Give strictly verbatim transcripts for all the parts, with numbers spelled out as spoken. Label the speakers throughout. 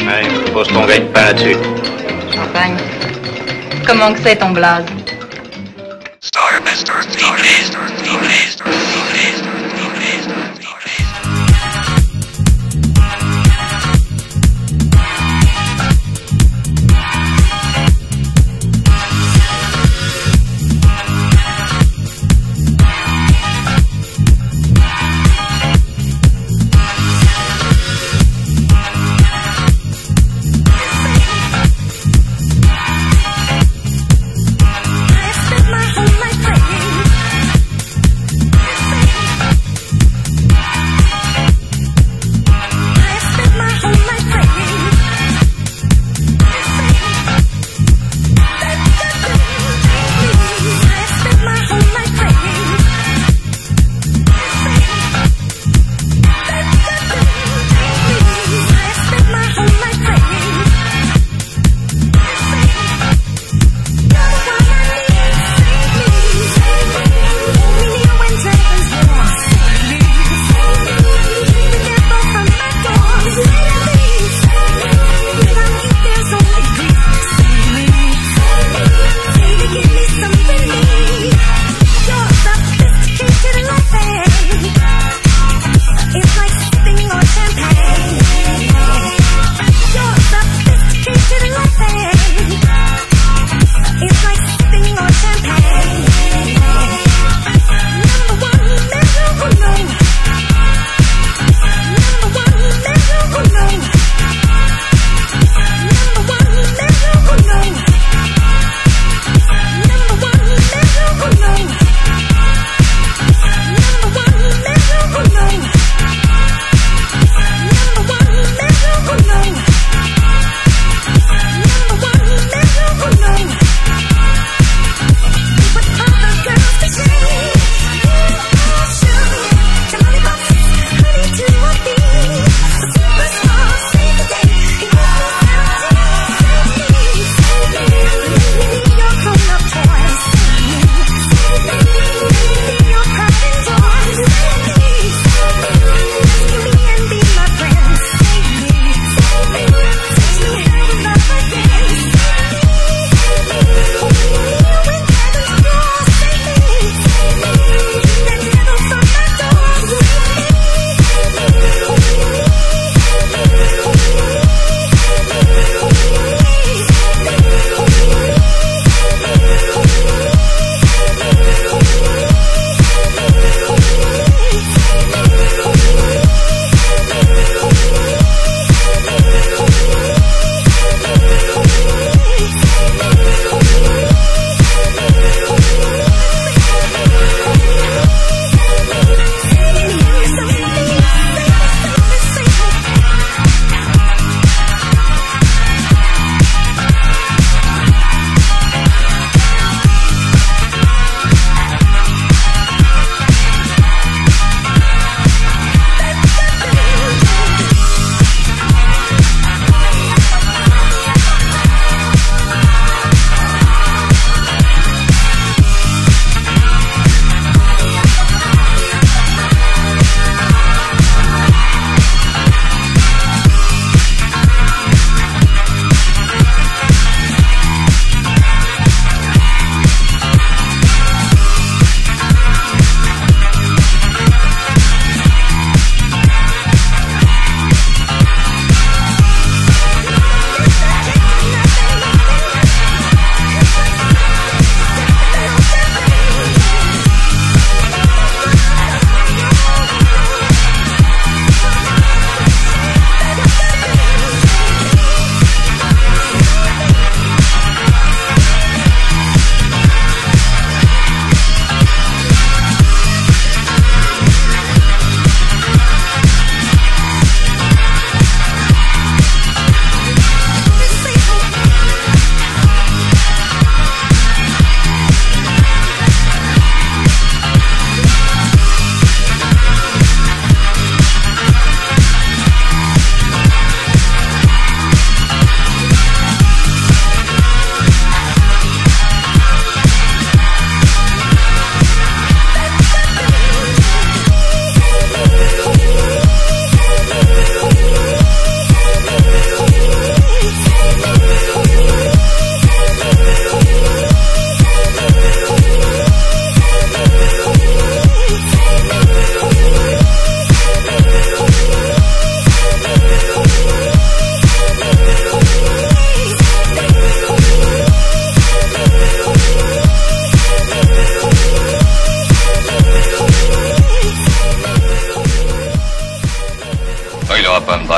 Speaker 1: Ouais, pose ton gagne-pain là-dessus.
Speaker 2: Champagne. Comment que c'est ton blaze?
Speaker 3: Starmaster, Starmaster, Starmaster, Starmaster.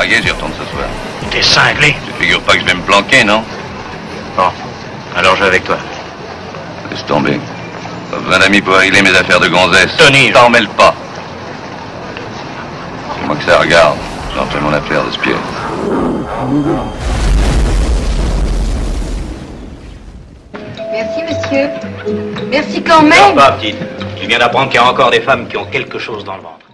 Speaker 1: larguer, j'y retourne ce soir.
Speaker 3: T'es cinglé.
Speaker 1: Tu figures pas que je vais me planquer, non?
Speaker 3: Bon, alors je vais avec toi.
Speaker 1: Laisse tomber. Pas besoin d'amis pour régler mes affaires de gonzesse.
Speaker 3: Tony,
Speaker 1: T'en mêle pas. C'est moi que ça regarde. J'en fais mon affaire de spion.
Speaker 2: Merci, monsieur. Merci quand même.
Speaker 4: Non, pas, petite. Tu viens d'apprendre qu'il y a encore des femmes qui ont quelque chose dans le ventre.